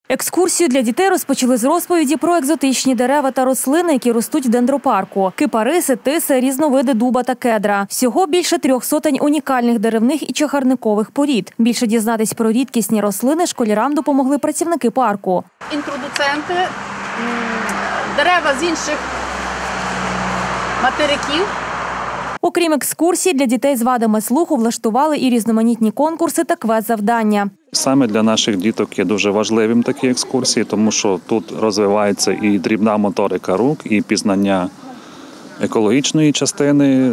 Екскурсію для дітей розпочали з розповіді про екзотичні дерева та рослини, які ростуть в дендропарку. Кипариси, тиси, різновиди дуба та кедра. Всього більше 300 унікальних деревних і чагарникових порід. Більше дізнатись про рідкісні рослини школярам допомогли працівники парку. Інтродуценти, дерева з інших материків. Окрім екскурсій, для дітей з вадами слуху влаштували і різноманітні конкурси та квест-завдання. Саме для наших діток є дуже важливим такі екскурсії, тому що тут розвивається і дрібна моторика рук, і пізнання екологічної частини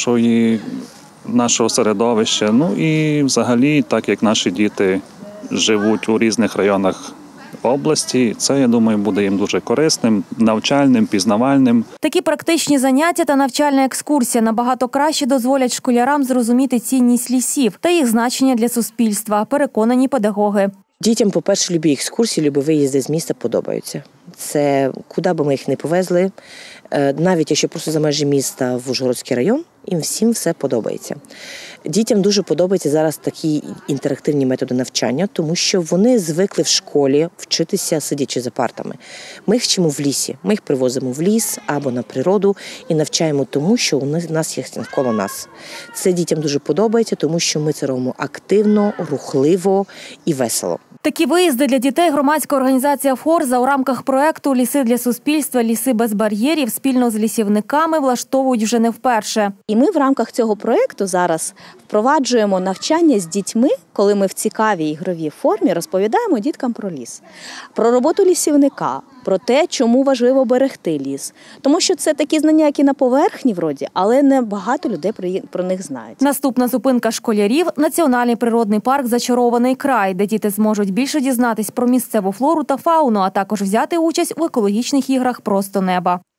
нашого середовища. Ну і взагалі, так як наші діти живуть у різних районах області, це, я думаю, буде їм дуже корисним, навчальним, пізнавальним. Такі практичні заняття та навчальна екскурсія набагато краще дозволять школярам зрозуміти цінність лісів та їх значення для суспільства, переконані педагоги. Дітям, по-перше, любі екскурсії, любі виїзди з міста подобаються. Це куди б ми їх не повезли, навіть якщо просто за межі міста в Ужгородський район, їм всім все подобається. Дітям дуже подобаються зараз такі інтерактивні методи навчання, тому що вони звикли в школі вчитися, сидячи за партами. Ми їх вчимо в лісі, ми їх привозимо в ліс або на природу і навчаємо тому, що у нас є навколо нас. Це дітям дуже подобається, тому що ми це робимо активно, рухливо і весело. Такі виїзди для дітей громадська організація «Форза» у рамках проєкту «Ліси для суспільства. Ліси без бар'єрів» спільно з лісівниками влаштовують вже не вперше. І ми в рамках цього проєкту зараз впроваджуємо навчання з дітьми, коли ми в цікавій ігровій формі розповідаємо діткам про ліс, про роботу лісівника, про те, чому важливо берегти ліс. Тому що це такі знання, які на поверхні вроді, але не багато людей про них знають. Наступна зупинка школярів – Національний природний парк «Зачарований край», де діти зможуть більше дізнатись про місцеву флору та фауну, а також взяти участь у екологічних іграх «Просто неба».